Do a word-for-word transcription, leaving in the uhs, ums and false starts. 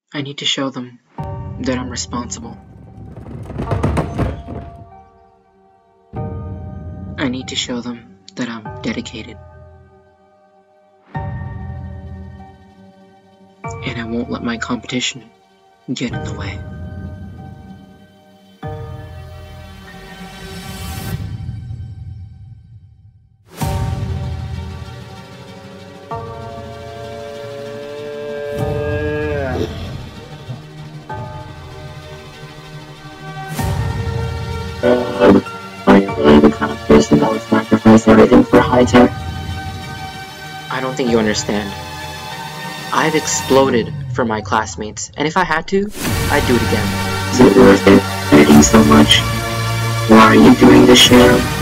I need to show them that I'm responsible. I need to show them that I'm dedicated. And I won't let my competition get in the way. Uh, are you really the kind of person that would sacrifice everything for high tech? I don't think you understand. I've exploded for my classmates, and if I had to, I'd do it again. Is it worth it, hurting so much? Why are you doing this, Shadow?